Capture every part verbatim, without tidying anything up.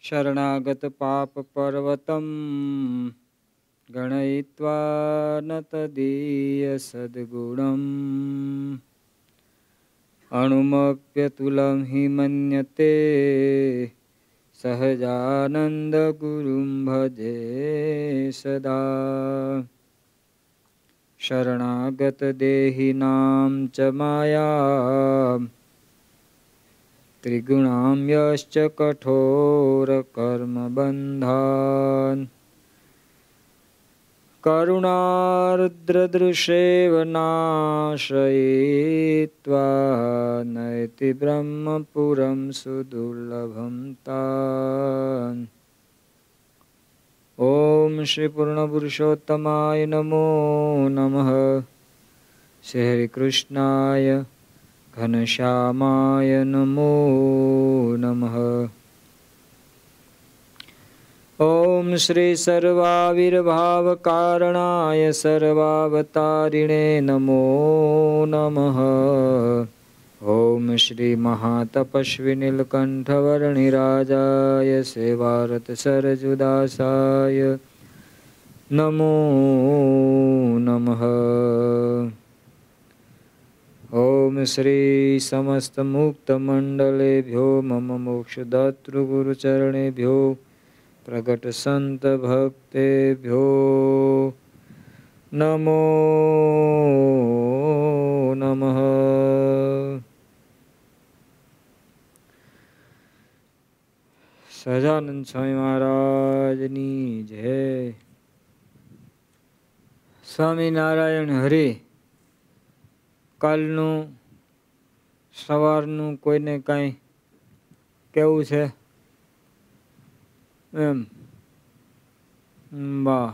शरणागत पाप पर्वतम गणयित्वा न तदीय सद्गुणम् अणुमप्यतुलं हि मन्यते सहजानंद गुरुं भजे सदा। शरणागत देहिनां च माया त्रिगुणां यश्च कठोर कर्म बन्धान् करुणार्द्रदृशेव नाशयित्वा नयति ब्रह्मपुरं सुदुर्लभं तान्। ओम श्री पूर्णपुरुषोत्तमाय नमो नमः। श्री हरिकृष्णाय घनश्यामाय नमो नमः। ओम श्री सर्वाविर्भावकारणाय सर्वावतारिणे नमो नमः। ओम श्री महातपस्वी नीलकंठवर्णिराजाय सेवारत सरजुदासाय नमो नमः। ओम श्री समस्त मुक्त मंडलेभ्यो मम मोक्षदातृ गुरुचरणेभ्यो प्रगट संत भक्तेभ्यो नमो नमः। સહજાનંદ સ્વામી મહારાજની જય। સ્વામિનારાયણ હરિ। કાલનું સવારનું કોઈને કાંઈ કેવું છે એમ? બા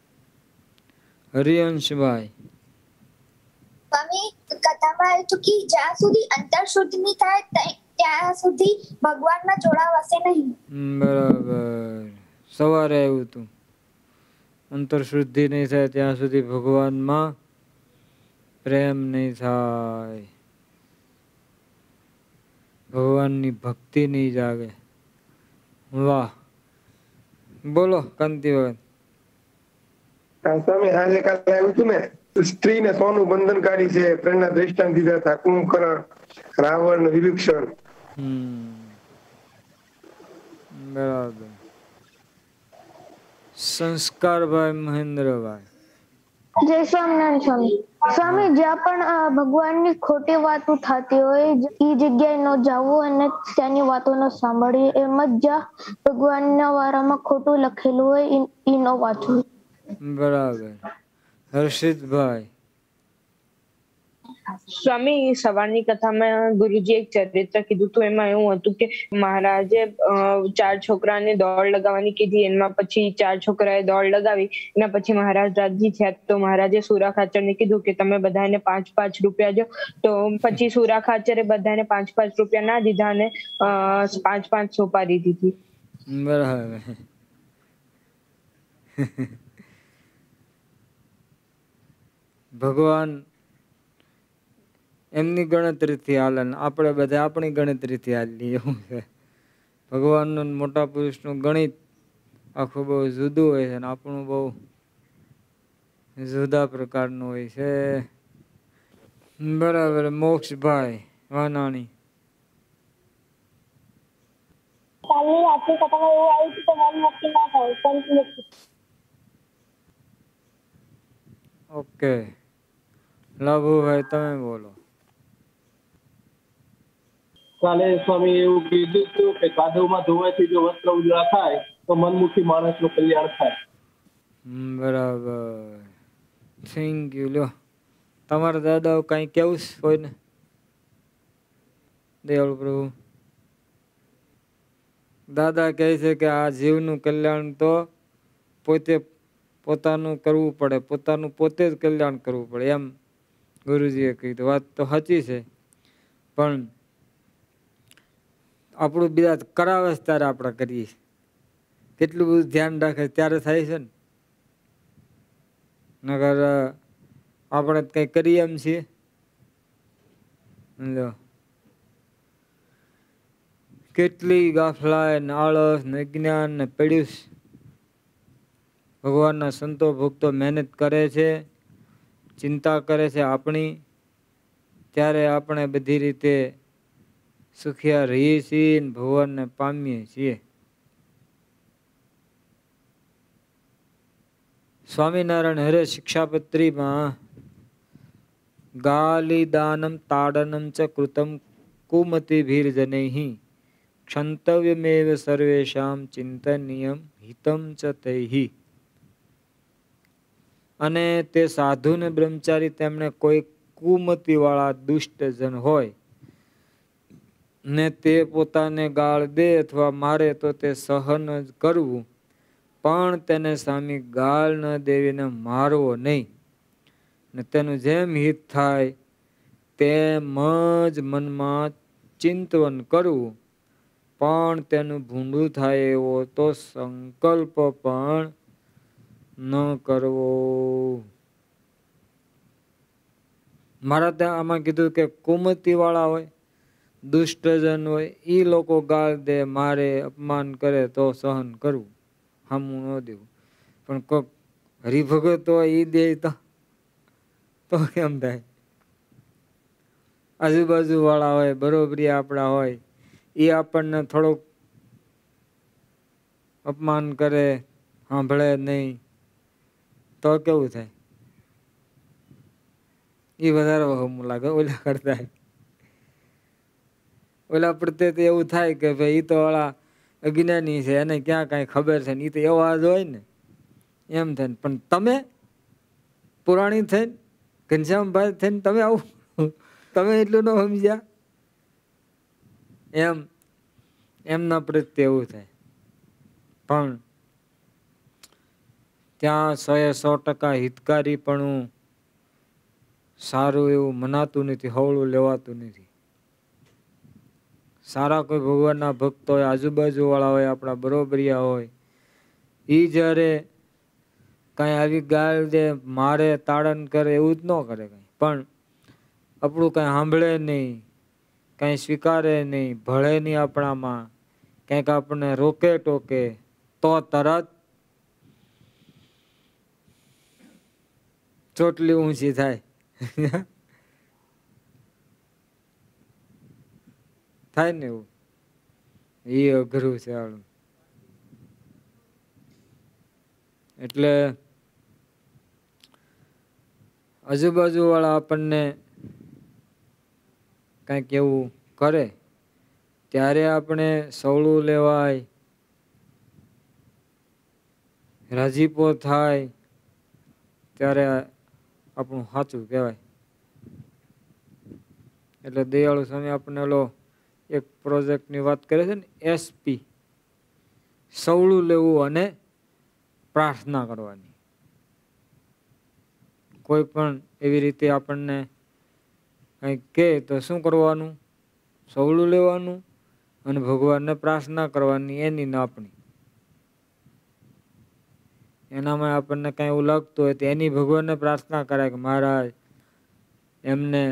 હરિવંશભાઈ। સ્વામી કથામાં આવ્યું હતું કે જ્યાં સુધી અંતર શુદ્ધ નહીં થાય ત્યાં સુધી ભગવાનમાં જોડાવ હશે નહીં। બરાબર, સવારે આવ્યું હતું અંતર શુદ્ધિ નહીં થાય ત્યાં સુધી ભગવાનમાં પ્રેમ નહીં થાય, ભગવાનની ભક્તિ નહીં જાગે। વાહ, બોલો કાંતિભાઈ। સ્વામી આજે કાલે આવ્યું હતું ને, સ્ત્રીને સોનું બંધન કાઢી છે, પ્રેરણા દ્રષ્ટાંત દીધા હતા, કુંભકર્ણ, રાવણ, વિભીષણ। હમ બરાબર। સંસ્કારભાઈ મહેન્દ્રભાઈ। જય સ્વામિનારાયણ સ્વામી। સ્વામી જ્યાં પણ ભગવાનની ખોટી વાતો થતી હોય એ જગ્યાએ ન જવું અને ત્યાંની વાતો ન સાંભળવી, એમ જ જ્યાં ભગવાનના વારામાં ખોટું લખેલું હોય એ ન વાંચવું। બરાબર। હર્ષિતભાઈ। સ્વામી સવારની કથામાં ગુરુજી એક ચરિત્ર કીધું હતું, એમાં એવું હતું કે મહારાજે ચાર છોકરાને દોડ લગાવવાની કીધી, એમાં પછી ચાર છોકરાએ દોડ લગાવી, એના પછી મહારાજ રાજી થયા તો મહારાજે સુરા ખાચરને કીધું કે તમે બધાને પાંચ પાંચ રૂપિયા જો, તો પછી સુરા ખાચરે બધાને પાંચ પાંચ રૂપિયા ના દીધા અને પાંચ પાંચ સોપારી દીધી। બરાબર। ભગવાન એમની ગણતરીથી હાલે ને આપણે બધા આપણી ગણતરીથી હાલીએ એવું છે। ભગવાનનું મોટા પુરુષનું ગણિત આખું બહુ જુદું હોય છે ને આપણું બહુ જુદા પ્રકારનું હોય છે। બરાબર। મોક્ષભાઈ વાનાણી। કાલની આજની કથામાં એવું આવ્યું હતું કે મન મુક્તિ ના થાય, સંત મુક્તિ। ઓકે, લાભુભાઈ તમે બોલો। કાલે સ્વામી એવું કીધું હતું કે કાદવમાં ધોવાથી જો વસ્ત્ર ઉજળા થાય તો મનમુખી માણસનું કલ્યાણ થાય। બરાબર, થેન્ક યુ। લ્યો તમારા દાદાઓ કઈ કેવું હોય ને? દયાળુ પ્રભુ દાદા કહે છે કે આ જીવનું કલ્યાણ તો પોતે પોતાનું કરવું પડે, પોતાનું પોતે જ કલ્યાણ કરવું પડે એમ ગુરુજીએ કીધું। વાત તો સાચી છે, પણ આપણું બીજા કરાવે છે ત્યારે આપણે કરીએ, કેટલું બધું ધ્યાન રાખે ત્યારે થાય છે ને, નગર આપણે કઈ કરીએ એમ છીએ। કેટલી ગાફલાય ને આળસ ને અજ્ઞાન ને પડ્યું છે. ભગવાનના સંતો ભક્તો મહેનત કરે છે, ચિંતા કરે છે આપણી, ત્યારે આપણે બધી રીતે સુખિયા રહીએ છીએ ને ભગવાનને પામીએ છીએ. સ્વામિનારાયણ હરે શિક્ષાપત્રીમાં ગાલિદાનમ તાડનમ ચ કૃતમ કુમતિભીર્જનૈઃ ક્ષંતવ્યમેવ સર્વેષાં ચિંતનીયમ હિતમ ચ તૈઃ. અને તે સાધુ ને બ્રહ્મચારી તેમણે કોઈ કુમતિ વાળા દુષ્ટ જન હોય ને તે પોતાને ગાળ દે અથવા મારે તો તે સહન જ કરવું, પણ તેને સામે ગાળ ન દેવીને મારવો નહીં, ને તેનું જેમ હિત થાય તેમ જ મનમાં ચિંતવન કરવું, પણ તેનું ભૂંડું થાય એવો તો સંકલ્પ પણ ન કરવો. મારા ત્યાં આમાં કીધું કે કુમતી વાળા હોય, દુષ્ટજન હોય, એ લોકો ગાળ દે, મારે, અપમાન કરે તો સહન કરવું, હામું ન દેવું. પણ કોક હરિભગત હોય એ દે તો તો કેમ થાય? આજુબાજુ વાળા હોય, બરોબરી આપણા હોય, એ આપણને થોડુંક અપમાન કરે, સાંભળે નહીં, તો કેવું થાય? એ વધારે હમું લાગે ઓલા કરતા. ઓલા પ્રત્યે તો એવું થાય કે ભાઈ એ તો વાળા અજ્ઞાની છે, એને ક્યાં કાંઈ ખબર છે ને, એ તો એવા જ હોય ને, એમ થાય. પણ તમે પુરાણી થઈને, ઘનશ્યામભાઈ થઈને તમે આવું, તમે એટલું ન સમજ્યા એમ, એમના પ્રત્યે એવું થાય. પણ ત્યાં સો એ સો ટકા હિતકારીપણું સારું એવું મનાતું નથી, હવળું લેવાતું નથી. સારા કોઈ ભગવાનના ભક્ત હોય, આજુબાજુ વાળા હોય, આપણા બરોબરિયા હોય, એ જ્યારે કાંઈ આવી ગાળ દે, મારે, તાડન કરે, એવું જ ન કરે કાંઈ. પણ આપણું કાંઈ સાંભળે નહીં, કાંઈ સ્વીકારે નહીં, ભળે નહીં આપણામાં, કંઈક આપણને રોકે ટોકે, તો તરત ચોટલી ઊંચી થાય. થાય ને એવું, એ અઘરું છે આવું. એટલે આજુબાજુ વાળા આપણને કંઈક એવું કરે ત્યારે આપણે સવળું લેવાય, રાજીપો થાય, ત્યારે આપણું સાચું કહેવાય. એટલે દયાળુ સ્વામી આપણને ઓલો એક પ્રોજેક્ટની વાત કરે છે ને, એસપી, સવળું લેવું અને પ્રાર્થના કરવાની. કોઈ પણ એવી રીતે આપણને કંઈક કહે તો શું કરવાનું? સવળું લેવાનું અને ભગવાનને પ્રાર્થના કરવાની, એની ના આપણી. એનામાં આપણને કાંઈ એવું લાગતું હોય તો એની ભગવાનને પ્રાર્થના કરાય કે મહારાજ એમને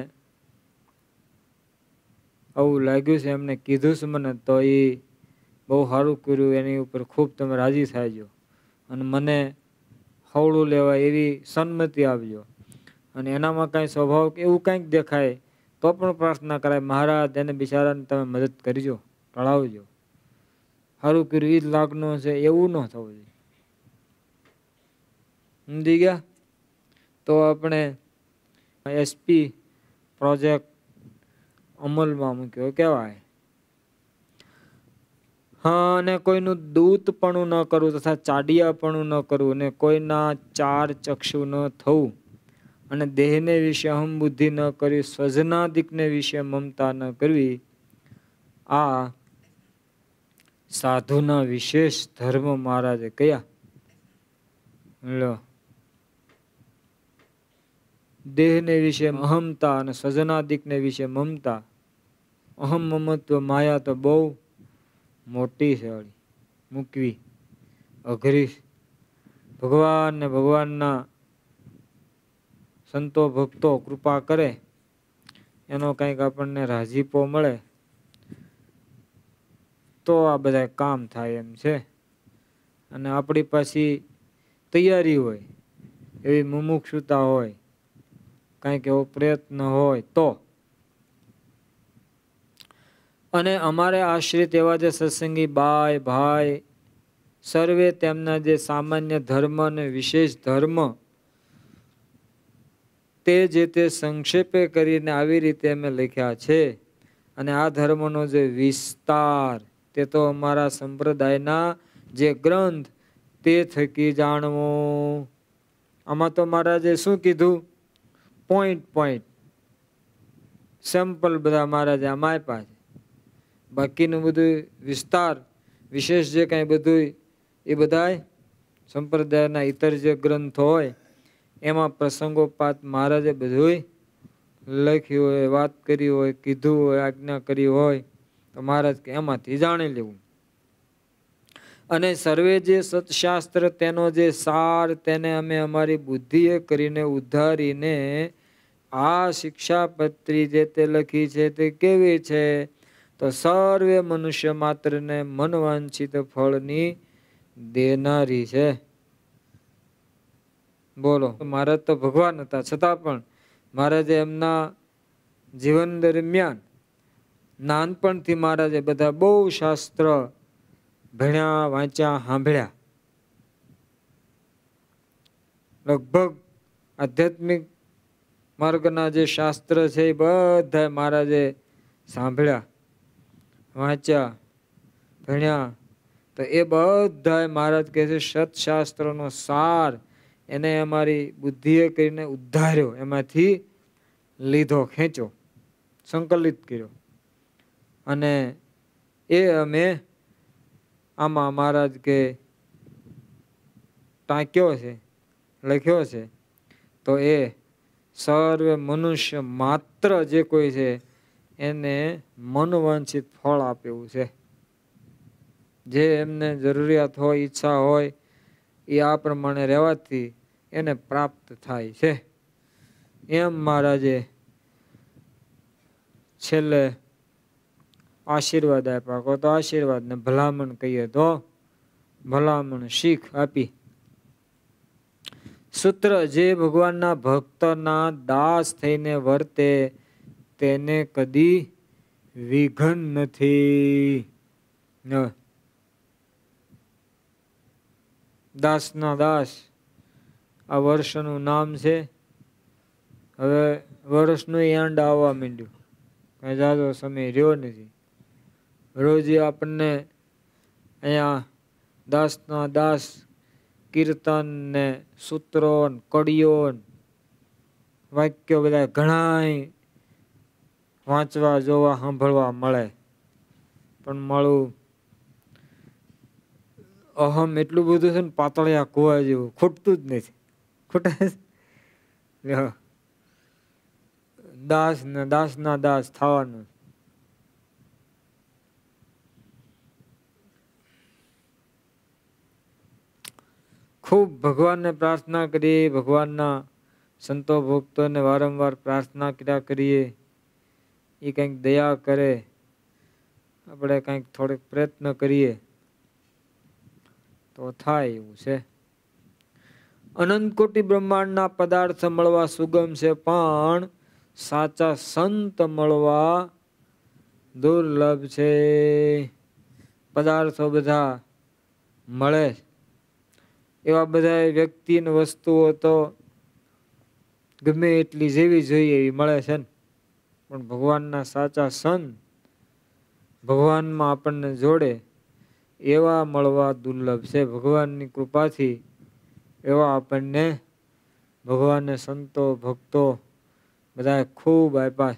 આવું લાગ્યું છે, એમને કીધું છે મને, તો એ બહુ સારું કર્યું, એની ઉપર ખૂબ તમે રાજી થાયજો અને મને હવળું લેવાય એવી સન્મતિ આપજો. અને એનામાં કાંઈ સ્વભાવ એવું કંઈક દેખાય તો પણ પ્રાર્થના કરાય, મહારાજ એને બિચારાને તમે મદદ કરજો, ટળાવજો, સારું કર્યું એ જ લાગનું છે, એવું ન થવું જોઈએ. સમજી ગયા? તો આપણે એસપી પ્રોજેક્ટ અમલમાં મૂક્યો કહેવાય. હા, અને કોઈનું દૂતપણું ન કરવું તથા ચાડિયાપણું ન કરવું, અને કોઈના ચાર ચક્ષુ ન થવું, અને દેહને વિશે અહમ બુદ્ધિ ન કરવી, સ્વજનાદિકને વિશે મમતા ન કરવી, આ સાધુના વિશેષ ધર્મ મહારાજે કયા? લો, દેહને વિશે અહમતા અને સ્વજનાદિકને વિશે મમતા. અહમ મમત્વ માયા તો બહુ મોટી છે, મૂકવી અઘરી. ભગવાન ને ભગવાનના સંતો ભક્તો કૃપા કરે, એનો કંઈક આપણને રાજીપો મળે તો આ બધા કામ થાય એમ છે. અને આપણી પાછી તૈયારી હોય, એવી મુમુક્ષુતા હોય, કંઈક એવો પ્રયત્ન હોય તો. અને અમારે આશ્રિત એવા જે સત્સંગી બાય ભાઈ સર્વે તેમના જે સામાન્ય ધર્મ અને વિશેષ ધર્મ તે જે તે સંક્ષેપે કરીને આવી રીતે અમે લખ્યા છે. અને આ ધર્મનો જે વિસ્તાર તે તો અમારા સંપ્રદાયના જે ગ્રંથ તે થકી જાણવો. આમાં તો મહારાજે શું કીધું? પોઈન્ટ પોઈન્ટ સેમ્પલ બધા મહારાજે આમાં આપ્યા છે. બાકીનું બધું વિસ્તાર વિશેષ જે કાંઈ બધું એ બધા સંપ્રદાયના ઇતર જે ગ્રંથો હોય એમાં પ્રસંગોપાત મહારાજે બધું લખ્યું હોય, વાત કરી હોય, કીધું હોય, આજ્ઞા કરી હોય તો મહારાજ કે એમાંથી જાણી લેવું. અને સર્વે જે સત્શાસ્ત્ર તેનો જે સાર તેને અમે અમારી બુદ્ધિએ કરીને ઉદ્ધારીને આ શિક્ષાપત્રી જે તે લખી છે તે કેવી છે? તો સર્વે મનુષ્ય માત્રને મનવાંછિત ફળની દેનારી છે. બોલો, મહારાજ તો ભગવાન હતા છતાં પણ મહારાજે એમના જીવન દરમિયાન નાનપણથી મહારાજે બધા બહુ શાસ્ત્ર ભણ્યા, વાંચ્યા, સાંભળ્યા. લગભગ આધ્યાત્મિક માર્ગના જે શાસ્ત્ર છે એ બધા મહારાજે સાંભળ્યા, વાંચ્યા, ભણ્યા. તો એ બધા મહારાજ કહે છે સત્શાસ્ત્રનો સાર એને અમારી બુદ્ધિએ કરીને ઉદ્ધાર્યો, એમાંથી લીધો, ખેંચો, સંકલિત કર્યો. અને એ અમે આમાં મહારાજ કે ટાંક્યો છે, લખ્યો છે. તો એ સર્વે મનુષ્ય માત્ર જે કોઈ છે એને મનવાંછિત ફળ આપેવું છે. જે એમને જરૂરિયાત હોય, ઈચ્છા હોય એ આ પ્રમાણે રહેવાથી એને પ્રાપ્ત થાય છે. એમ મહારાજે છેલ્લે આશીર્વાદ આપ્યા. કહો તો આશીર્વાદ ને ભલામણ કહીએ તો ભલામણ, શીખ આપી. સૂત્ર જે ભગવાનના ભક્તના દાસ થઈને વર્તે તેને કદી વિઘન નથી. દાસના દાસ આ વર્ષનું નામ છે. હવે વર્ષનું એન્ડ આવવા માંડ્યું, કઈ જાજો સમય રહ્યો નથી. રોજ આપણને અહીંયા દાસના દાસ કીર્તન ને સૂત્રો ને કડીઓ વાક્યો બધા ઘણા વાંચવા, જોવા, સાંભળવા મળે. પણ મળું અહમ એટલું બધું છે ને પાતળિયા કુવા જેવું, ખૂટતું જ નથી. ખૂટે દાસ ને દાસના દાસ થવાનું. ખૂબ ભગવાનને પ્રાર્થના કરીએ, ભગવાનના સંતો ભક્તોને વારંવાર પ્રાર્થના કર્યા કરીએ, એ કંઈક દયા કરે, આપણે કંઈક થોડોક પ્રયત્ન કરીએ તો થાય એવું છે. અનંત કોટી બ્રહ્માંડના પદાર્થ મળવા સુગમ છે, પણ સાચા સંત મળવા દુર્લભ છે. પદાર્થો બધા મળે, એવા બધા વ્યક્તિ ને વસ્તુઓ તો ગમે એટલી જેવી જોઈએ એવી મળે છે ને, પણ ભગવાનના સાચા સંત ભગવાનમાં આપણને જોડે એવા મળવા દુર્લભ છે. ભગવાનની કૃપાથી એવા આપણને ભગવાનને સંતો ભક્તો બધા ખૂબ આપ્યા.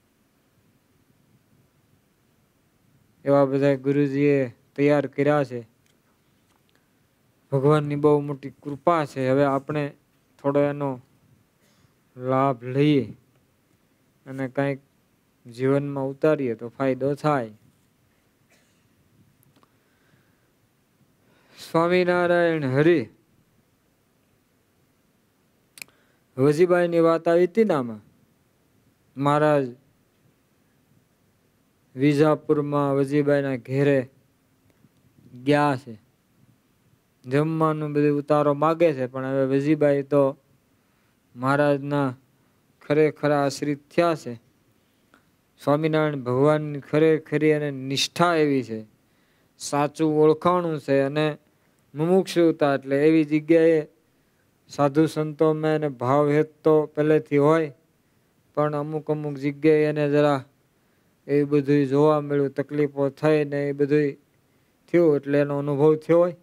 એવા બધા ગુરુજીએ તૈયાર કર્યા છે. ભગવાનની બહુ મોટી કૃપા છે. હવે આપણે થોડો એનો લાભ લઈએ અને કંઈક જીવનમાં ઉતારીએ તો ફાયદો થાય. સ્વામિનારાયણ હરિ વજીભાઈ ની વાત આવી હતી ને આમાં. મહારાજ વિજાપુરમાં વજીભાઈ ના ઘેરે ગયા છે. જમવાનું બધું ઉતારો માગે છે, પણ હવે વજીભાઈ તો મહારાજના ખરેખર આશ્રિત થયા છે. સ્વામિનારાયણ ભગવાનની ખરેખરી અને નિષ્ઠા એવી છે, સાચું ઓળખાણું છે અને મુમુક્ષુતા. એટલે એવી જગ્યાએ સાધુ સંતોમાં એને ભાવહેત તો પહેલેથી હોય, પણ અમુક અમુક જગ્યાએ એને જરા એ બધું જોવા મળ્યું, તકલીફો થઈ ને એ બધું થયું, એટલે એનો અનુભવ થયો હોય.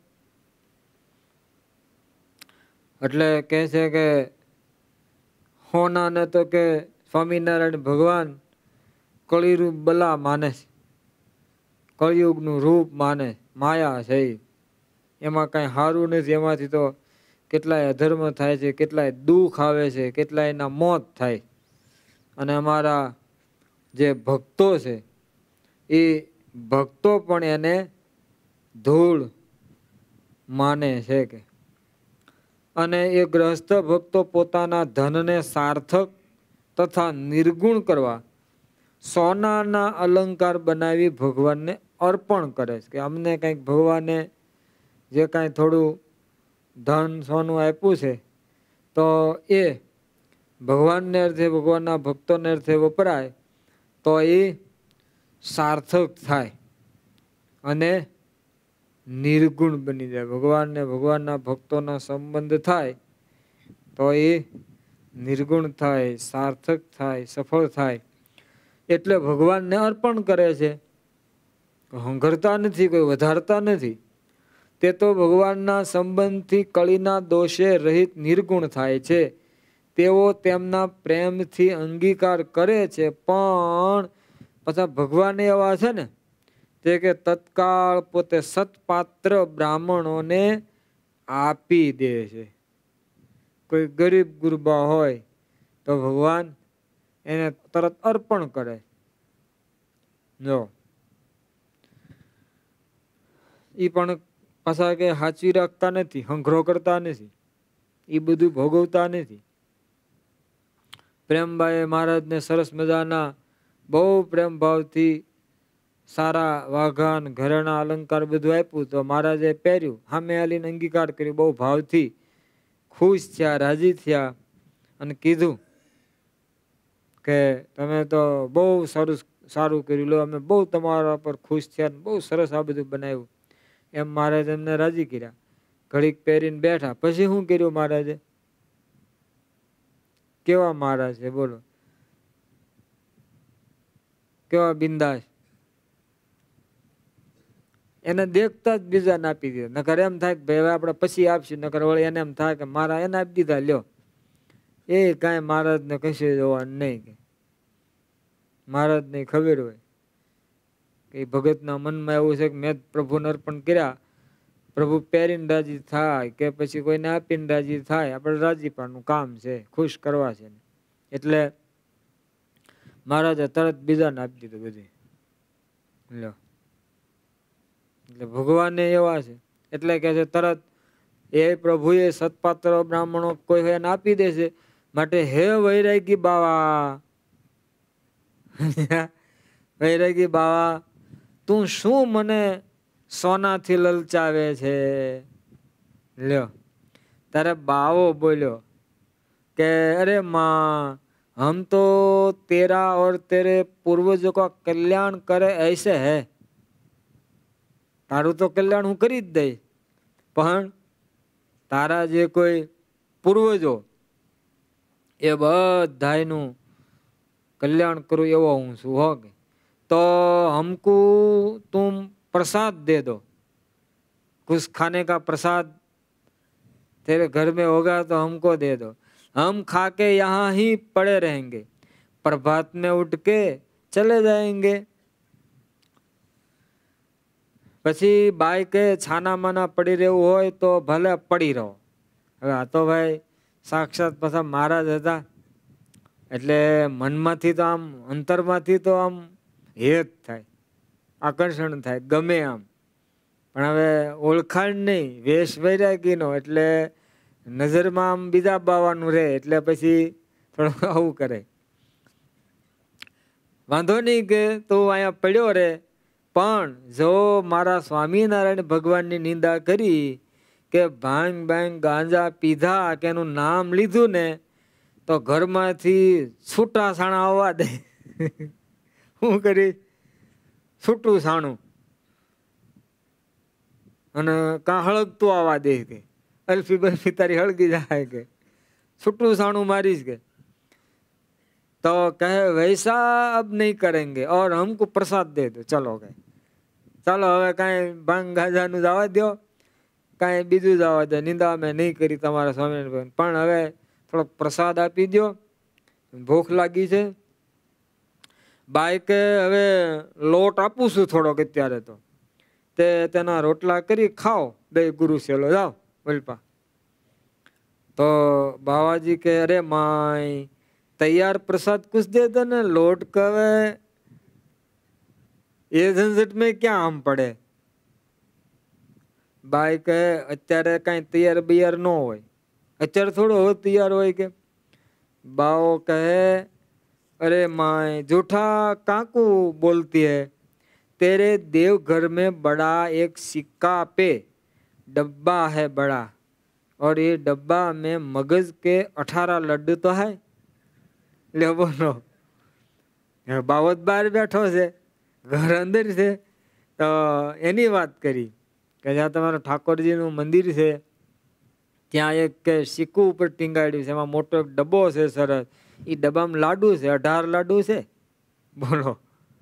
એટલે કહે છે કે હોનાને તો કે સ્વામિનારાયણ ભગવાન કળિયુગ બલા માને છે, કળિયુગનું રૂપ માને, માયા છે, એમાં કાંઈ સારું નથી. એમાંથી તો કેટલાય અધર્મ થાય છે, કેટલાય દુઃખ આવે છે, કેટલાય એના મોત થાય. અને અમારા જે ભક્તો છે એ ભક્તો પણ એને ધૂળ માને છે કે. અને એ ગ્રહસ્થ ભક્તો પોતાના ધનને સાર્થક તથા નિર્ગુણ કરવા સોનાના અલંકાર બનાવી ભગવાનને અર્પણ કરે છે. કે અમને કંઈક ભગવાને જે કાંઈ થોડું ધન સોનું આપ્યું છે તો એ ભગવાનને અર્થે, ભગવાનના ભક્તોને અર્થે વપરાય તો એ સાર્થક થાય અને નિર્ગુણ બની જાય. ભગવાનને ભગવાનના ભક્તોના સંબંધ થાય તો એ નિર્ગુણ થાય, સાર્થક થાય, સફળ થાય. એટલે ભગવાનને અર્પણ કરે છે, હંગરતા નથી, કોઈ વધારતા નથી. તે તો ભગવાનના સંબંધથી કળીના દોષે રહિત નિર્ગુણ થાય છે. તેઓ તેમના પ્રેમથી અંગીકાર કરે છે, પણ પાછા ભગવાન એવા છે ને તે કે તત્કાળ પોતે સત્પાત્ર બ્રાહ્મણોને આપી દે છે. કોઈ ગરીબ ગુરબા હોય તો ભગવાન એને તરત અર્પણ કરે. જો એ પણ પાછા કે સાચવી રાખતા નથી, હંઘરો કરતા નથી, એ બધું ભોગવતા નથી. પ્રેમભાઈ મહારાજને સરસ મજાના બહુ પ્રેમ ભાવથી સારા વાઘાન ઘરેણા અલંકાર બધું આપ્યું, તો મહારાજે પહેર્યું, સામે આલીને અંગીકાર કર્યું, બહુ ભાવથી ખુશ થયા, રાજી થયા અને કીધું કે તમે તો બહુ સારું સારું કર્યું, લો અમે બહુ તમારા પર ખુશ થયા, બહુ સરસ આ બધું બનાવ્યું. એમ મહારાજ એમને રાજી કર્યા. ઘડીક પહેરીને બેઠા. પછી શું કર્યું મહારાજે? કેવા મહારાજ છે બોલો, કેવા બિંદાસ. એને દેખતા જ બીજાને આપી દીધા. નકર એમ થાય કે ભાઈ હવે આપણે પછી આપશું, નકર વળી એને એમ થાય કે મારા એને આપી દીધા, લ્યો. એ કાંઈ મહારાજને કશું જોવાનું નહીં. કે મહારાજને ખબર હોય કે ભગતના મનમાં એવું છે કે મેં પ્રભુને અર્પણ કર્યા, પ્રભુ પહેરીને રાજી થાય કે પછી કોઈને આપીને રાજી થાય, આપણે રાજીપાનું કામ છે, ખુશ કરવા છે. એટલે મહારાજે તરત બીજાને આપી દીધું બધું, લ્યો. એટલે ભગવાન એવા છે. એટલે કે છે તરત એ પ્રભુએ સત્પાત્ર બ્રાહ્મણો કોઈ એને આપી દે છે. માટે હે વૈરાગી બાવા, વૈરાગી બાવા, તું શું મને સોનાથી લલચાવે છે? લ્યો, તારે બાવો બોલ્યો કે અરે माँ हम तो तेरा और तेरे पूर्वजों का कल्याण करे ऐसे है. તારું તો કલ્યાણ હું કરી જ દઈશ, પણ તારા જે કોઈ પૂર્વજો એ બધાયનું કલ્યાણ કરું એવો હું છું. હો કે તો हमको तुम प्रसाद दे दो, कुछ खाने का प्रसाद तेरे घर में होगा तो हमको दे दो, हम खा के यहाँ ही पड़े रहेंगे, प्रभात में उठ के चले जाएंगे. પછી બાઈ કે છાના માના પડી રહેવું હોય તો ભલે પડી રહો. હવે આ તો ભાઈ સાક્ષાત પાછા મહારાજ હતા, એટલે મનમાંથી તો આમ અંતરમાંથી તો આમ હેત થાય, આકર્ષણ થાય, ગમે આમ. પણ હવે ઓળખાણ નહીં, વેશ વૈરાગીનો, એટલે નજરમાં આમ બીજા બાવાનું રહે, એટલે પછી થોડું આવું કરે. વાંધો નહીં કે તું અહીંયા પડ્યો રે, પણ જો મારા સ્વામિનારાયણ ભગવાનની નિંદા કરી કે ભાંગ ભાંગ ગાંજા પીધા કે એનું નામ લીધું ને તો ઘરમાંથી છૂટા સાણા આવવા દે. શું કરી? છૂટું સાણું અને કાં હળગતું આવવા દે કે અલ્ફી બલ્ફી તારી હળગી જાય કે છૂટું સાણું મારીશ કે તો કહે વૈસા અબ નહીં કરેંગે और हमको प्रसाद दे दो. ચલો કે ચાલો હવે કાંઈ ભાંગ ગાજાનું જવા દો, કાંઈ બીજું જવા દો, નિંદા મેં નહીં કરી તમારા સ્વામિનારાયણ, પણ હવે થોડોક પ્રસાદ આપી દો, ભૂખ લાગી છે. બાઈ કે હવે લોટ આપું છું થોડોક અત્યારે, તો તે તેના રોટલા કરી ખાઓ બે ગુરુ સેલો જાઓ વલપા. તો બાવાજી કે અરે માય તૈયાર પ્રસાદ कुछ दे दो ને, લોટ કવે એ ઝંઝટ મેં ક્યાં આમ પડે. બાઈ કહે અત્યારે કાંઈ તૈયાર બૈયાર ન હોય, અત્યારે થોડો હવે તૈયાર હોય કે. બાઓ કહે अरे माए झूठा काकू बोलती है, तेरे देवघर में बड़ा एक सिक्का पे डब्बा है बड़ा, और ये डब्बा में मगज के अठारह लड्डू तो है. ले बोलो बावत बार बैठो છે, ઘર અંદર છે, તો એની વાત કરી કે જ્યાં તમારું ઠાકોરજીનું મંદિર છે ત્યાં એક કે સિક્કું ઉપર ટીંગાડ્યું છે, એમાં મોટો એક ડબ્બો છે સરસ, એ ડબ્બામાં લાડુ છે, અઢાર લાડુ છે. બોલો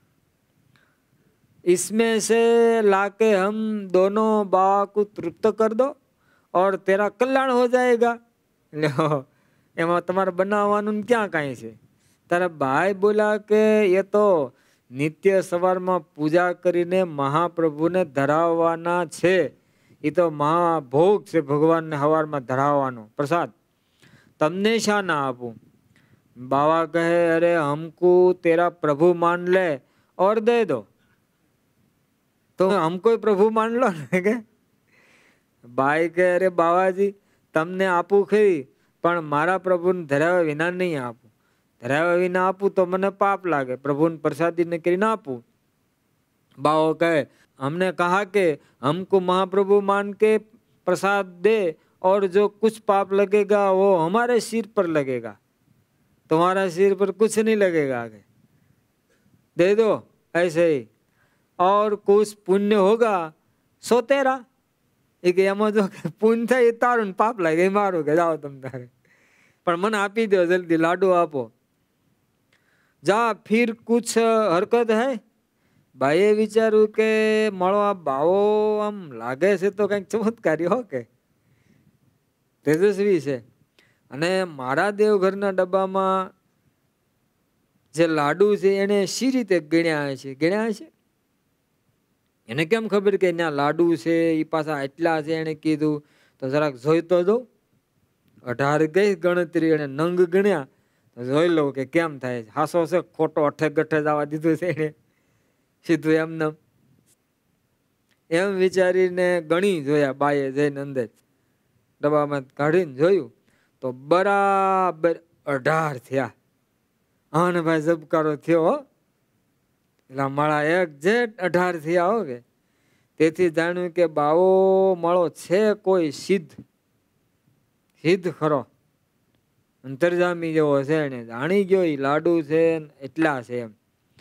इसमें से लाके हम दोनों बाबा को तृप्त कर दो और तेरा कल्याण हो जाएगा. એમાં તમારે બનાવવાનું ક્યાં કાંઈ છે. તારા ભાઈ બોલા કે એ તો નિત્ય સવારમાં પૂજા કરીને મહાપ્રભુને ધરાવવાના છે, એ તો મહાભોગ છે, ભગવાનને સવારમાં ધરાવવાનો પ્રસાદ, તમને શા ના આપું. बाबा कहे अरे हमको तेरा प्रभु मान ले और दे दो. तो हमको प्रभु मान लो ने के. बाई के अरे बाबाजी તમને આપું ખરી, પણ મારા પ્રભુને ધરાવ્યા વિના નહીં આપું. ધરાવ્યા વિના આપું તો મને પાપ લાગે, પ્રભુને પ્રસાદી કરીને આપું. बाबा कहे हमने कहा कि हमको महाप्रभु मान के प्रसाद दे और जो कुछ पाप लगेगा वो हमारे सिर पर लगेगा, तुम्हारा सिर पर कुछ नहीं लगेगा, आगे दे दो ऐसे ही, और कुछ पुण्य होगा सो तेरा. एक एम जो पुण्य થાય એ તારું, પાપ લાગે એ મારું, કે જાઓ તમ તારે, પણ મને આપી દો જલ્દી, લાડુ આપો. જા ફિર કુછ હરકત હૈ. ભાઈએ વિચાર્યું કે મળો આ બાવો આમ લાગે છે તો કંઈક ચમત્કારી હો, કે તેજસ્વી છે. અને મારા દેવઘરના ડબ્બામાં જે લાડુ છે એને શી રીતે ગણ્યા છે ગણ્યા છે એને કેમ ખબર કે ત્યાં લાડુ છે એ પાછા એટલા છે. એને કીધું તો જરાક જોઈ તો દઉં. અઢાર ગઈ ગણતરી, એને નંગ ગણ્યા તો જોઈ લઉં કે કેમ થાય છે. હાસો છે ખોટો અઠે ગઠે જવા દીધું છે એને સીધું એમને એમ વિચારીને ગણી જોયા. બાએ જઈને અંદર ડબ્બામાં કાઢીને જોયું તો બરાબર અઢાર થયા. હા ભાઈ ઝબકારો થયો, એટલે માળા એક જેટ અઢાર થયા હો કે. તેથી જાણ્યું કે બાવો મળો છે કોઈ સિદ્ધ, સિદ્ધ ખરો, અંતર્જામી જેવો છે. એને જાણી ગયો એ લાડુ છે એટલા છે એમ.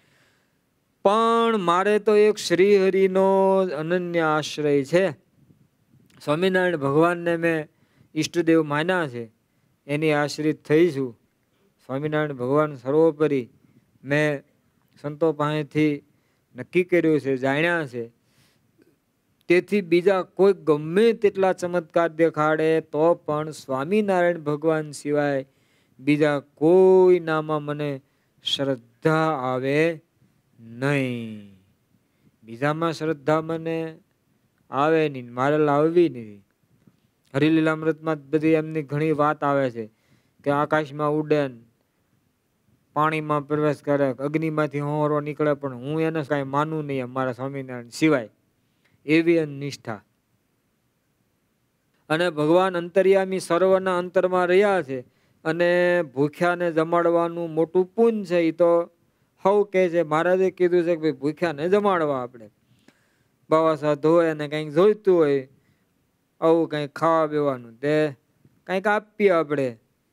પણ મારે તો એક શ્રીહરિનો અનન્ય આશ્રય છે. સ્વામિનારાયણ ભગવાનને મેં ઈષ્ટદેવ માન્યા છે, એની આશ્રિત થઈશું. સ્વામિનારાયણ ભગવાન સર્વોપરી મેં સંતો પાસેથી નક્કી કર્યું છે, જાણ્યા છે. તેથી બીજા કોઈ ગમે તેટલા ચમત્કાર દેખાડે તો પણ સ્વામિનારાયણ ભગવાન સિવાય બીજા કોઈ નામાં મને શ્રદ્ધા આવે નહીં. બીજામાં શ્રદ્ધા મને આવે નહીં, મારે લાવવી નહીં. હરિલીલામૃતમાં બધી એમની ઘણી વાત આવે છે કે આકાશમાં ઉડે, પાણીમાં પ્રવેશ કરે, અગ્નિમાંથી હોરો નીકળે, પણ હું એને કાંઈ માનું નહીં અમારા સ્વામિનારાયણ સિવાય. એવી નિષ્ઠા. અને ભગવાન અંતર્યામી સર્વના અંતરમાં રહ્યા છે, અને ભૂખ્યાને જમાડવાનું મોટું પુણ્ય છે. એ તો હવ કે છે, મહારાજે કીધું છે કે ભાઈ ભૂખ્યાને જમાડવા આપણે. બાવા સાધુ હોય અને કંઈક જોઈતું હોય આવું કંઈક ખાવા પીવાનું, તે કંઈક આપીએ આપણે.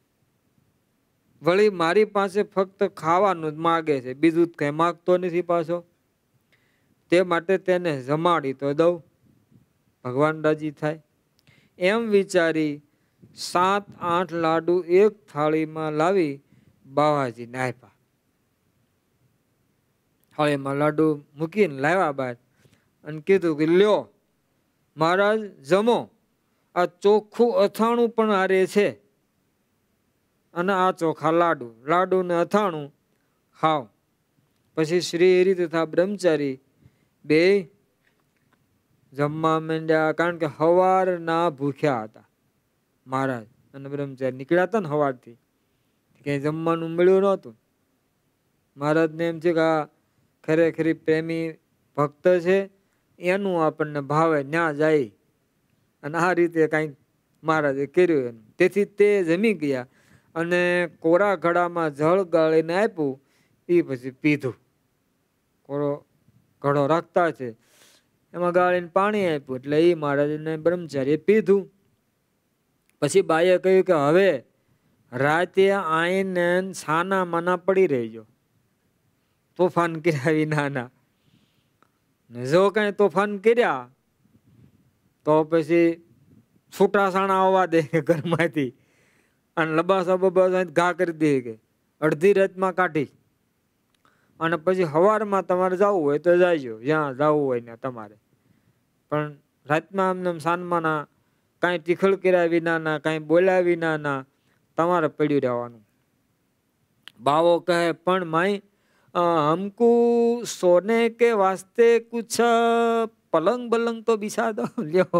વળી મારી પાસે ફક્ત ખાવાનું જ માગે છે, બીજું જ કંઈ માગતો નથી પાછો. તે માટે તેને જમાડી તો દઉં, ભગવાન રાજી થાય. એમ વિચારી સાત આઠ લાડુ એક થાળીમાં લાવી બાવાજીને આપ્યા. થાળીમાં લાડુ મૂકીને લાવ્યા બાદ અને કીધું કે લ્યો મહારાજ જમો, આ ચોખ્ખું અથાણું પણ હારે છે અને આ ચોખા લાડુ, લાડુ ને અથાણું ખાવ. પછી શ્રી હરિ તથા બ્રહ્મચારી બે જમવા માંડ્યા, કારણ કે હવારના ભૂખ્યા હતા મહારાજ અને બ્રહ્મચારી. નીકળ્યા હતા ને હવારથી, ક્યાંય જમવાનું મળ્યું નહોતું. મહારાજને એમ છે કે આ ખરેખરી પ્રેમી ભક્ત છે, એનું આપણને ભાવે ન્યા જાય. અને આ રીતે કાંઈક મહારાજે કર્યું એનું. તેથી તે જમી ગયા અને કોરા ઘડામાં જળ ગાળીને આપ્યું, એ પછી પીધું. કોરો ઘડો રાખતા છે એમાં ગાળીને પાણી આપ્યું, એટલે એ મહારાજને બ્રહ્મચારીએ પીધું. પછી બાઈએ કહ્યું કે હવે રાતે આઈને છાના માના પડી રહેજો, તોફાન કર્યા વિનાના. જો કઈ તોફાન કર્યા તો પછી છૂટા સાણા આવવા દે ઘરમાંથી અને લબાસા બબાસા ઘા કરી દે કે અડધી રાતમાં કાઢી. અને પછી સવારમાં તમારે જવું હોય તો જાયજો, જ્યાં જવું હોય ને તમારે. પણ રાતમાં આમને સાનમાના કાંઈ ટીખળ કર્યા વિનાના, કાંઈ બોલ્યા વિનાના તમારે પડ્યું રહેવાનું. બાવો કહે પણ માઈ हमको सोने के वास्ते कुछ पलंग बलंग तो बिछा दो. ल्यो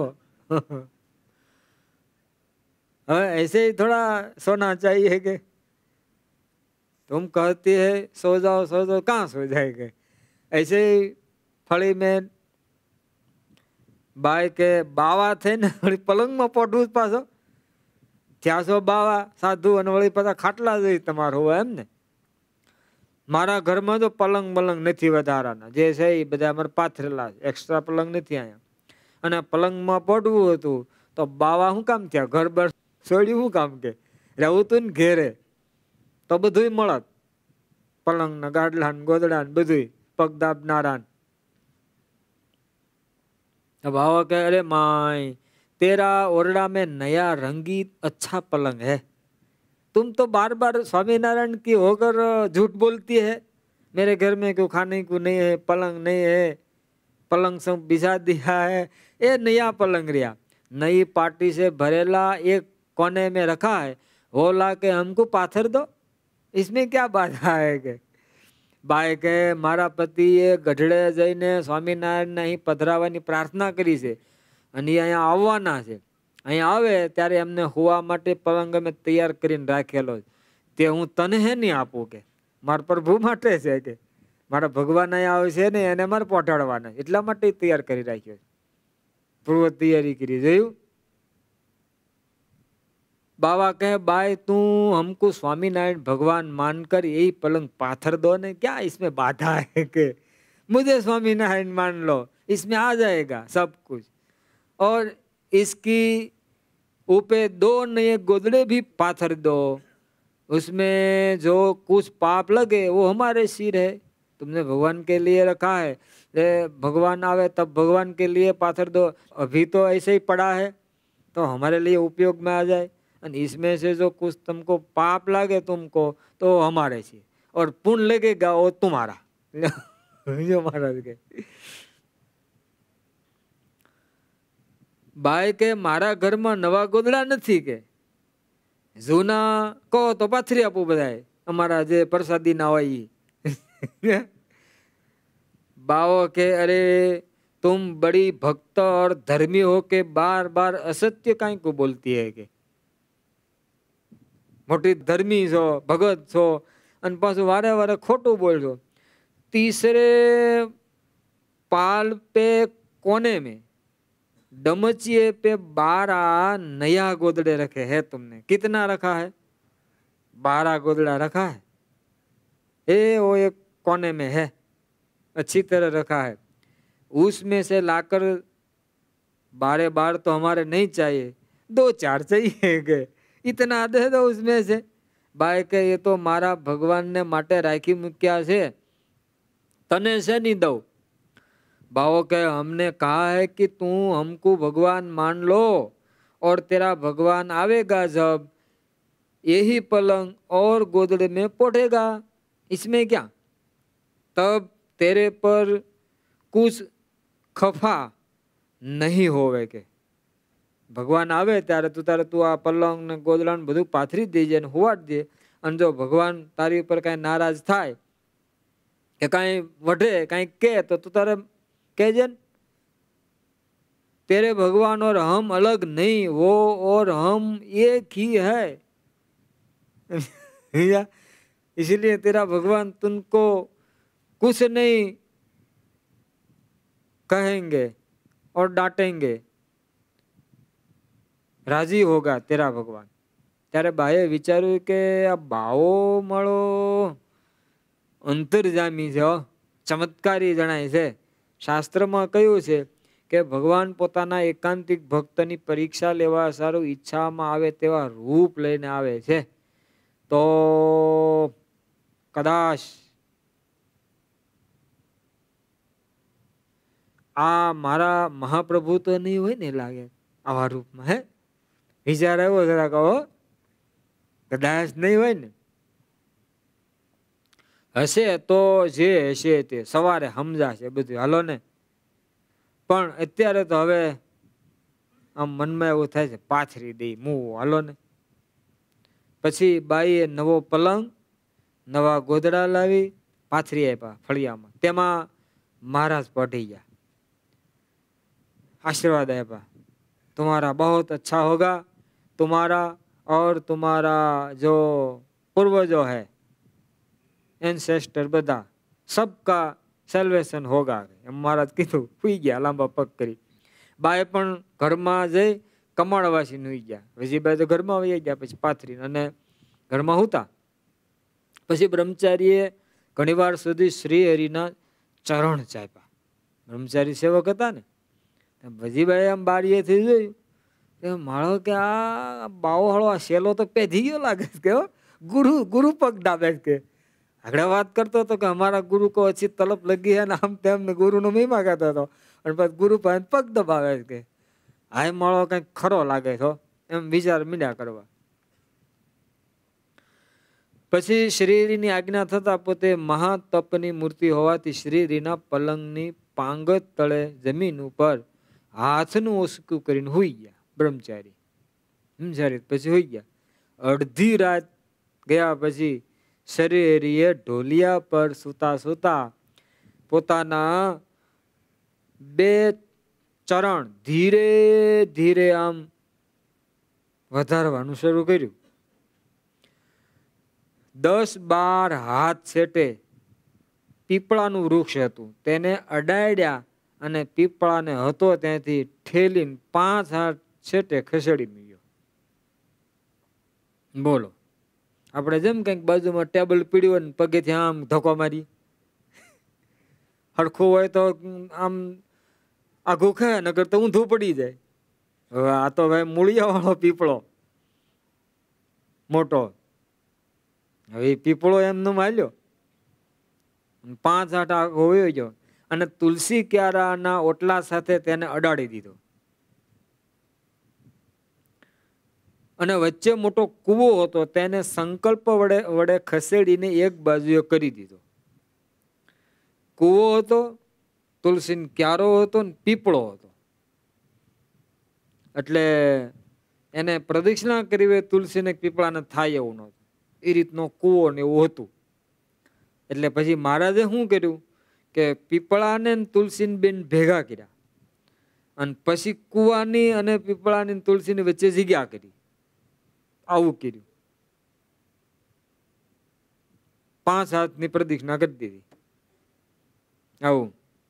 ऐसे ही थोड़ा सोना चाहिए कि तुम कहती है सो जाओ सो जाओ, कहाँ सो जाएंगे. ऐसे ही फड़ी में बाय के बावा थे ने पलंग में पोटવું પાછો ત્યાંસો બાવા સાધુ અને વળી પાછા ખાટલા જોઈ તમારે હોય એમ ને. મારા ઘરમાં તો પલંગ બલંગ નથી વધારાના, જે છે એ બધા અમારે પાથરેલા છે, એક્સ્ટ્રા પલંગ નથી અહીંયા. અને પલંગમાં પડવું હતું તો બાવા શું કામ થયા, ઘર બર છોડ્યું શું કામ, કે રહેવું તું ને ઘેરે તો બધું મળત, પલંગ ને ગાડલા ને ગોદડા ને બધું પગદાબ નારાન. बाबा कह अरे माई तेरा ओरडा में नया रंगीत अच्छा पलंग है, तुम तो बार बार स्वामी नारायण की होकर झूठ बोलती है. मेरे घर में क्यों खाने को नहीं है, पलंग नहीं है, पलंग सब बिछा दिया है. ये नया पलंग रिया, नई पार्टी से भरेला एक कोने में रखा है, वो ला के हमको पाथर दो, इसमें क्या बाधा है. के બાય કે મારા પતિએ ગઢડે જઈને સ્વામિનારાયણને અહીં પધરાવાની પ્રાર્થના કરી છે અને એ અહીંયા આવવાના છે. અહીંયા આવે ત્યારે એમને હોવા માટે પલંગ અમે તૈયાર કરીને રાખેલો છે, તે હું તને હે નહીં આપું, કે મારા પ્રભુ માટે છે, કે મારા ભગવાન અહીંયા આવે છે ને એને મારે પહોંચાડવાના, એટલા માટે તૈયાર કરી રાખ્યો છે, પૂર્વ તૈયારી કરી. જોયું. बाबा कहे बाय तू हमको स्वामीनारायण भगवान मानकर यही पलंग पाथर दो ने, क्या इसमें बाधा है, कि मुझे स्वामीनारायण मान लो, इसमें आ जाएगा सब कुछ. और इसकी ऊपर दो नए गोदड़े भी पाथर दो, उसमें जो कुछ पाप लगे वो हमारे सिर है, तुमने भगवान के लिए रखा है, भगवान आवे तब भगवान के लिए पाथर दो, अभी तो ऐसे ही पड़ा है तो हमारे लिए उपयोग में आ जाए. और इसमें से जो कुछ तुमको पाप लगे तुमको तो हमारे से, और पुण्य लगेगा वो तुम्हारा. जो महाराज के बाय के मारा घर में नवा गोदड़ा नहीं, के जूना कहो तो पाथरी आपू बधाए अमारा जे प्रसादी ना हो. बाओ के अरे तुम बड़ी भक्त और धर्मी हो के बार बार असत्य काई को बोलती है, के मोटी धर्मी छो, भगत छो, अन पाछो वारे वारे खोटू बोल छो. तीसरे पाल पे कोने में डमचिए पे बारह नया गोदड़े रखे हैं तुमने. कितना रखा है? बारह गोदड़ा रखा है. ए वो एक कोने में है, अच्छी तरह रखा है. उसमें से लाकर बारे बार तो हमारे नहीं चाहिए, दो चार चाहिए के इतना दे दो उसमें से। बाय के ये तो मारा भगवान ने माटे राखी मुक्या से, तने से नहीं दो। भाव के हमने कहा है कि तू हमको भगवान मान लो और तेरा भगवान आवेगा जब यही पलंग और गोदड़े में पोटेगा, इसमें क्या, तब तेरे पर कुछ खफा नहीं होवे के। भगवान आवे त्यारे तू तारे तू आ पलंग ने गोदड़ा ने बधु पाथरी देजे ने हुवाड़ दे। अने जो भगवान तारी पर कई नाराज थाय के कई वढे कई के तो तू तारे कहजे तेरे भगवान और हम अलग नहीं, वो और हम एक ही है। इसलिए तेरा भगवान तुमको कुछ नहीं कहेंगे और डांटेंगे, राजी होगा तेरा भगवान। त्यारे बाए विचार्યું કે આ બાવો મળો અંતર્જામી છે, ચમત્કારી જણાય છે। શાસ્ત્રમાં કહ્યું છે કે ભગવાન પોતાના એકાંતિક ભક્તની પરીક્ષા લેવા સારું ઈચ્છામાં આવે તેવા રૂપ લઈને આવે છે। તો કદાચ આ મારા મહાપ્રભુ તો નહીં હોય ને લાગે આવા રૂપમાં। હે વિચાર આવ્યો જરા કહો, કદાચ નહીં હોય ને, હશે તો જે હશે તે સવારે સમજાશે બધું, હાલો ને। પણ અત્યારે તો હવે આમ મનમાં એવું થાય છે પાથરી દઈ મું, હાલો ને। પછી બાઈએ નવો પલંગ નવા ગોદડા લાવી પાથરી આપ્યા ફળિયામાં, તેમાં મહારાજ પઢી ગયા, आशीर्वाद आप्या, तुम्हारा बहुत अच्छा होगा, तुम्हारा और तुम्हारा जो पूर्वजों है एंसेस्टर बदा सबका सेल्वेशन होगा। महाराज कीधु हुई गया लांबा पग करी। बाए पण घरमां जई कमाड़वासी हुई गया, विजयबाई तो घरमां वही गया, पछी पाथरी अने घरमां हुता। पछी ब्रह्मचारीए घणीवार सुधी श्री हरिना चरण चाप्या। ब्रह्मचारी सेवक हता ने, ભજીભાઈ આમ બારીએથી જોયું માળો કે આ બાવો હળો આ શેલો તો પેધી ગયો લાગે કે ગુરુ ગુરુ પગ ડાબે કે આગળ વાત કરતો હતો કે અમારા ગુરુ કો अच्छी तलप लगी है આમ તેમ ગુરુનો મહિમા કહેતો હતો અને પછી ગુરુ પાસે પગ દબાવે કે આ માળો કંઈક ખરો લાગે છો એમ વિચાર મીંડા કરવા। પછી શ્રીહરિની આજ્ઞા થતા પોતે મહાતપની મૂર્તિ હોવાથી શ્રીહરિના પલંગની પાંગત તળે જમીન ઉપર હાથનું ઓસકું કરીને હોઈ ગયા બ્રહ્મચારી। બ્રહ્મચારી પછી હોઈ ગયા। અડધી રાત ગયા પછી શરીરે ઢોલિયા પર સૂતા સૂતા પોતાના બે ચરણ ધીરે ધીરે આમ વધારવાનું શરૂ કર્યું। દસ બાર હાથ છેટે પીપળાનું વૃક્ષ હતું, તેને અડાડ્યા અને પીપળાને હતો ત્યાંથી ઠેલીને પાંચ હાથ છેટે ખસેડી મૂક્યો। બોલો, આપણે જેમ કંઈક બાજુમાં ટેબલ પીડ્યું હોય ને પગેથી આમ ધક્કો મારી, હરખું હોય તો આમ આઘું ખાય, નકર તો ઊંધું પડી જાય। હવે આ તો ભાઈ મૂળિયા વાળો પીપળો મોટો, હવે પીપળો એમનો માલ્યો, પાંચ હાથ આઘો હોયો ગયો અને તુલસી ક્યારાના ઓટલા સાથે તેને અડાડી દીધો અને વચ્ચે મોટો કૂવો હતો તેને સંકલ્પ વડે વડે ખસેડીને એક બાજુએ કરી દીધો। કૂવો હતો, તુલસીનો ક્યારો હતો ને પીપળો હતો, એટલે એને પ્રદક્ષિણા કરી તુલસીને પીપળાને થાય એવું નહોતું, એ રીતનો કૂવો ને એવું હતું। એટલે પછી મહારાજે શું કર્યું કે પીપળાને તુલસીને બેન ભેગા કર્યા અને પછી કુવાની અને પીપળાની તુલસીની વચ્ચે જગ્યા કરી, આવું કર્યું। પાંચ હાથની પ્રદક્ષિણા કરી દીધી, આવું।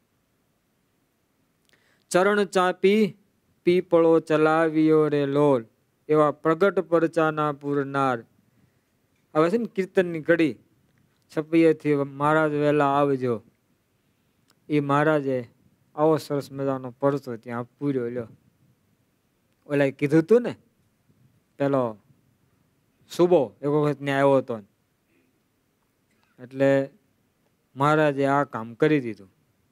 ચરણ ચાપી પીપળો ચલાવ્યો રે લોલ, એવા પ્રગટ પરચાના પૂરનાર। હવે છે ને કીર્તનની કડી છપૈયેથી મહારાજ વહેલા આવજો, એ મહારાજે આવો સરસ મજાનો પરચો ત્યાં પૂર્યો. લ્યો, ઓલા કીધું તું ને પેલો સુબો એક વખત ત્યાં આવ્યો હતો, એટલે મહારાજે આ કામ કરી દીધું.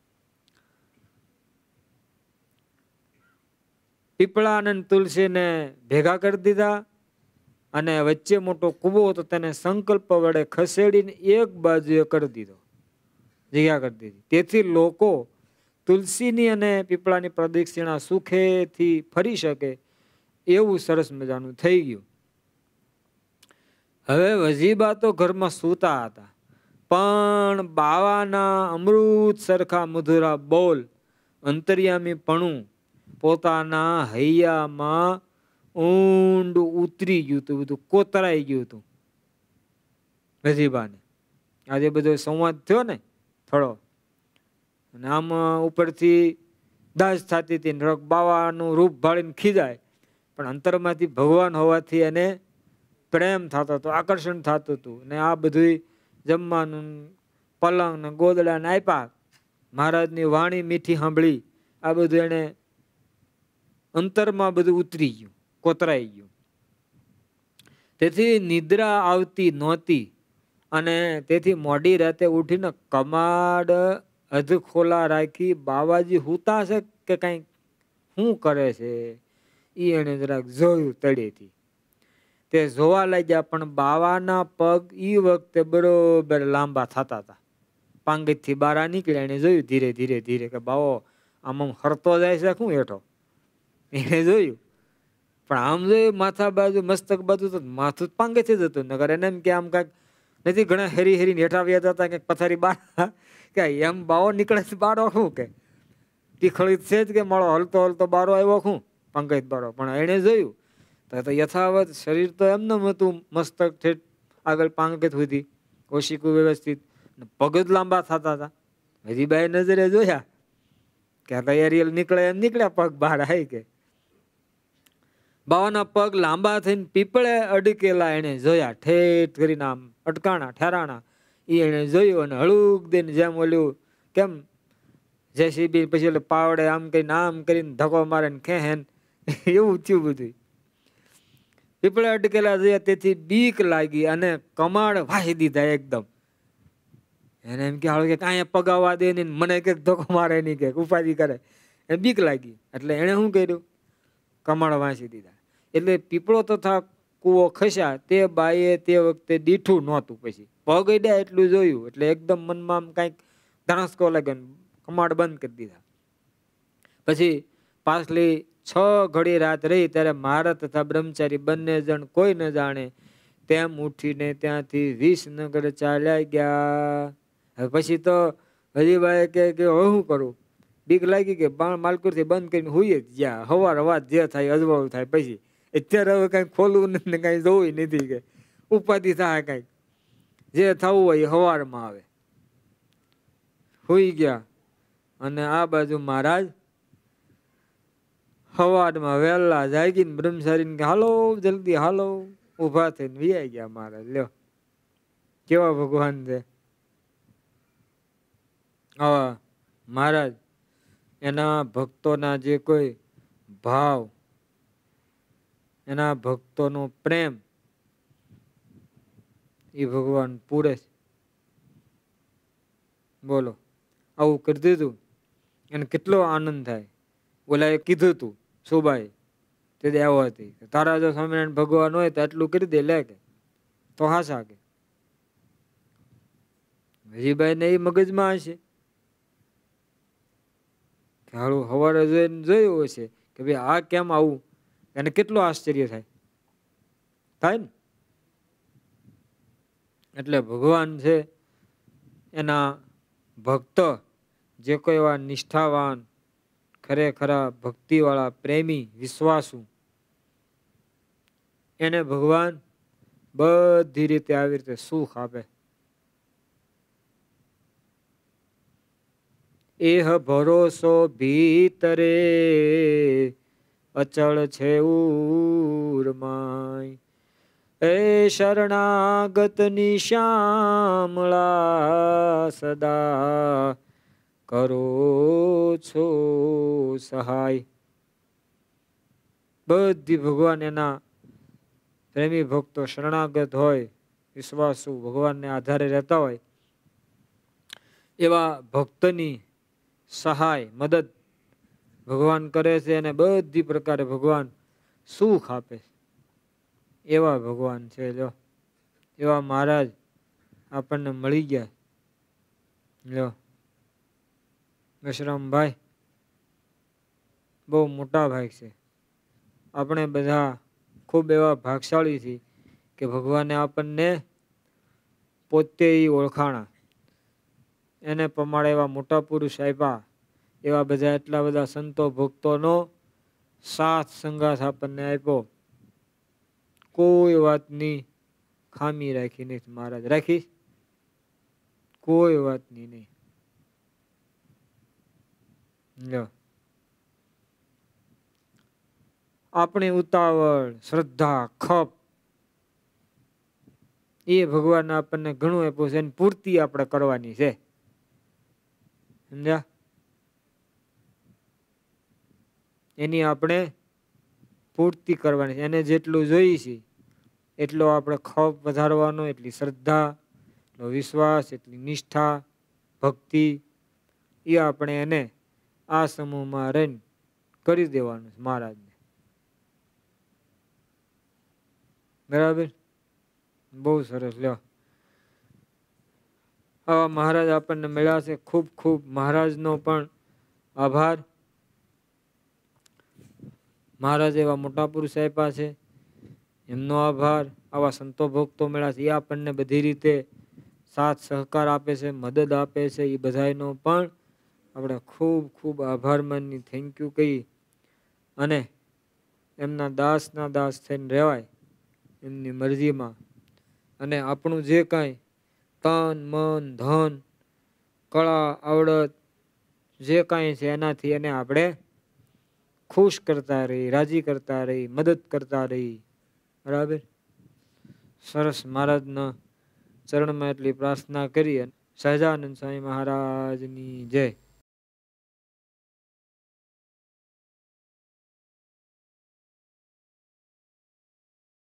પીપળા અને તુલસીને ભેગા કરી દીધા અને વચ્ચે મોટો કૂવો હતો તેને સંકલ્પ વડે ખસેડીને એક બાજુએ કરી દીધો, જગ્યા કરી દીધી. તેથી લોકો તુલસીની અને પીપળાની પ્રદક્ષિણા સુખેથી ફરી શકે એવું સરસ મજાનું થઈ ગયું. હવે વજીબા તો ઘરમાં સૂતા હતા, પણ બાવાના અમૃત સરખા મધુરા બોલ અંતર્યામી પણું પોતાના હૈયામાં ઊંડું ઉતરી ગયું હતું, બધું કોતરાઈ ગયું હતું વજીબાને. આજે બધો સંવાદ થયો ને થોડો, અને આમ ઉપરથી દાસ થતી હતી, બાવાનું રૂપ ભાળીને ખીજાય, પણ અંતરમાંથી ભગવાન હોવાથી એને પ્રેમ થતો હતો, આકર્ષણ થતું હતું. ને આ બધું જમવાનું પલંગ ને ગોદડા ને આપ્યા, મહારાજની વાણી મીઠી સાંભળી, આ બધું એને અંતરમાં બધું ઉતરી ગયું, કોતરાઈ ગયું. તેથી નિદ્રા આવતી નહોતી અને તેથી મોડી રાતે ઉઠીને કમાડ અધ ખોલા રાખી બાવાજી હુતા છે કે કઈ શું કરે છે એ એને જરાક જોયું તળેથી. તે જોવા લાગ્યા, પણ બાવાના પગ એ વખતે બરોબર લાંબા થતા હતા. પાંગીથી બહાર નીકળ્યા, એને જોયું ધીરે ધીરે ધીરે કે બાવો આમ આમ હરતો જાય છે શું હેઠો, એને જોયું. પણ આમ જોયું માથા બાજુ મસ્તક બાજુ તો માથું પાંગેથી જ હતું, નગર એને એમ કે આમ કાંઈક નથી, ઘણા હેરી હેરી હેઠા વ્યા હતા કે પથારી બાર કે એમ બાવો નીકળે છે બારો શું કે તીખળી છે જ કે મારો હલતો હલતો બારો આવ્યો શું પંકજ બારો. પણ એને જોયું તો યથાવત શરીર તો એમને હતું, મસ્તક ઠેઠ આગળ પાંગત સુધી ઓશિકું વ્યવસ્થિત, પગ જ લાંબા થતા હતા. હજી બાઈ નજરે જોયા કે તૈયારી નીકળે એમ નીકળ્યા પગ બહાર આવી કે બાવાના પગ લાંબા થઈને પીપળે અડકેલા એને જોયા, ઠેઠ કરીને આમ અટકાણા ઠેરાણા એ એને જોયું અને હળુક દઈને જેમ ઓલ્યું કેમ જેસીબી પછી એટલે પાવડે આમ કરીને આમ કરીને ધક્કો મારે ને ખેહેન એવું થયું બધું. પીપળે અટકેલા જોયા તેથી બીક લાગી અને કમાડ વાહી દીધા એકદમ. એને એમ કે હાલો કે કાંઈ પગાવવા દે ને મને કે ધક્કો મારે નહીં કે ઉપાધિ કરે, એ બીક લાગી એટલે એને શું કર્યું, કમાડ વાંચી દીધા. એટલે પીપળો તથા કૂવો ખસ્યા તે બાઈએ તે વખતે દીઠું નહોતું, પછી પગ અડ્યા એટલું જોયું એટલે એકદમ મનમાં આમ કાંઈક ધણસકો લાગ્યો, કમાડ બંધ કરી દીધા. પછી પાછલી છ ઘડી રાત રહી ત્યારે મહારાજ તથા બ્રહ્મચારી બંને જણ કોઈ ન જાણે તેમ ઉઠીને ત્યાંથી વિસનગર ચાલ્યા ગયા. હવે પછી તો હજીભાઈ કે હવે શું કરું, બીક લાગી કે માલકુર થી બંધ કરીને હુઈ જ ગયા. હવાર વાત જે થાય અજવાળું થાય, પછી અત્યારે હવે કઈ ખોલવું નથી, કઈ જોવું નથી કે ઉપાધિ થાય, કઈક જે થવું હોય એ હવારમાં આવે. હુઈ ગયા અને આ બાજુ મહારાજ હવારમાં વહેલા જાગીને બ્રહ્મચારીને કે હાલો જલ્દી હાલો, ઉભા થઈને વિયાઈ ગયા મહારાજ. લ્યો કેવા ભગવાન છે. આવા મહારાજ એના ભક્તોના જે કોઈ ભાવ, એના ભક્તોનો પ્રેમ એ ભગવાન પૂરે છે. બોલો આવું કરી દીધું એને કેટલો આનંદ થાય. ઓલા એ કીધું તું સુબાઈ તે આવો હતી, તારા જો સ્વામિનારાયણ ભગવાન હોય તો આટલું કરી દે લે કે તો હાસા કે હજીભાઈ ને એ મગજમાં હશે કે હારું સવારે જોઈને જોયું હશે કે ભાઈ આ કેમ આવું, એને કેટલું આશ્ચર્ય થાય થાય ને. એટલે ભગવાન છે એના ભક્ત જે કોઈ એવા નિષ્ઠાવાન ખરેખરા ભક્તિવાળા પ્રેમી વિશ્વાસુ, એને ભગવાન બધી રીતે આવી રીતે સુખ આપે. એહ ભરોસો ભીતરે અચળ છે ઉર્માય, એ શરણાગત ની શ્યામળા સદા કરો છો સહાય. બધી ભગવાન એના પ્રેમી ભક્તો શરણાગત હોય, વિશ્વાસુ ભગવાનને આધારે રહેતા હોય, એવા ભક્તની સહાય મદદ ભગવાન કરે છે અને બધી પ્રકારે ભગવાન સુખ આપે છે. એવા ભગવાન છે. જો એવા મહારાજ આપણને મળી ગયા. જો વિશ્રામભાઈ બહુ મોટા ભાગ છે. આપણે બધા ખૂબ એવા ભાગશાળી છીએ કે ભગવાને આપણને પોતે ઓળખાણા, એને પ્રમાણે એવા મોટા પુરુષ આપ્યા, એવા બધા એટલા બધા સંતો ભક્તોનો સાથ સંગાથ આપણને આપ્યો. કોઈ વાતની ખામી રાખી નહીં. મહારાજ રાખી કોઈ વાતની નહીં. જો આપણી ઉતાવળ, શ્રદ્ધા, ખપ એ ભગવાન આપણને ઘણું આપ્યું છે. એની પૂર્તિ આપણે કરવાની છે. સમજ્યા? એની આપણે પૂર્તિ કરવાની છે. એને જેટલું જોઈએ છે એટલો આપણે ખપ વધારવાનો, એટલી શ્રદ્ધા, એટલો વિશ્વાસ, એટલી નિષ્ઠા, ભક્તિ એ આપણે એને આ સમૂહમાં રહીને કરી દેવાનું છે મહારાજને. બરાબર? બહુ સરસ. લ્યો આવા મહારાજ આપણને મળ્યા છે. ખૂબ ખૂબ મહારાજનો પણ આભાર. મહારાજ એવા મોટા પુરુષ આપ્યા છે, એમનો આભાર. આવા સંતો ભક્તો મળ્યા છે, એ આપણને બધી રીતે સાથ સહકાર આપે છે, મદદ આપે છે. એ બધાનો પણ આપણે ખૂબ ખૂબ આભાર માની થેન્ક યુ કહી અને એમના દાસના દાસ થઈને રહેવાય એમની મરજીમાં. અને આપણું જે કાંઈ તન મન ધન કળા આવડત જે કાંઈ છે એનાથી એને આપણે ખુશ કરતા રહી, રાજી કરતા રહી, મદદ કરતા રહી. બરાબર? સરસ. મહારાજના ચરણમાં એટલી પ્રાર્થના કરી. સહજાનંદ સ્વામી મહારાજની જય.